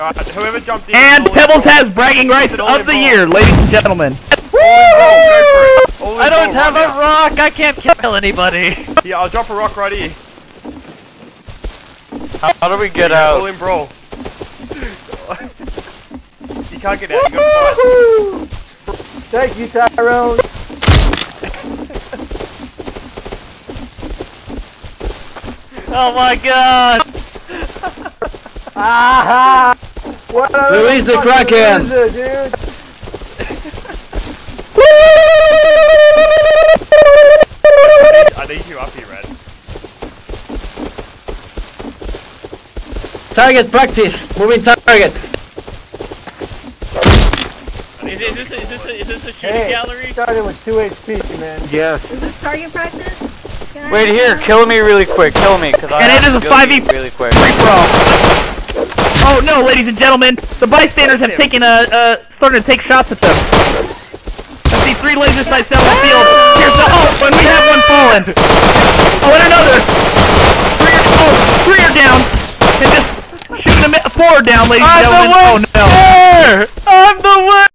Whoever jumped in. And Pebbles has bragging rights of the year, ladies and gentlemen. I don't have a rock. I can't kill anybody. Yeah, I'll drop a rock right here. How do we get out? All in, bro. You can't get out. You gotta fight. Thank you, Tyrone. Oh my god! Aha! What a Release the Kraken! loser, dude. I need you up here, Red. Target practice! Moving target! Is this a shooting gallery? Started with 2 HP, man. Yes. Is this target practice? Wait here, kill me really quick, kill me, cause I And it have is to a go 5v really quick. free for all. Oh no, ladies and gentlemen, the bystanders have taken started to take shots at them. I see 3 laser sights down the field. Here's the and we have one fallen. Oh, and another. 3 are down. And just shooting 4 down, ladies and gentlemen. Oh no. I'm the winner!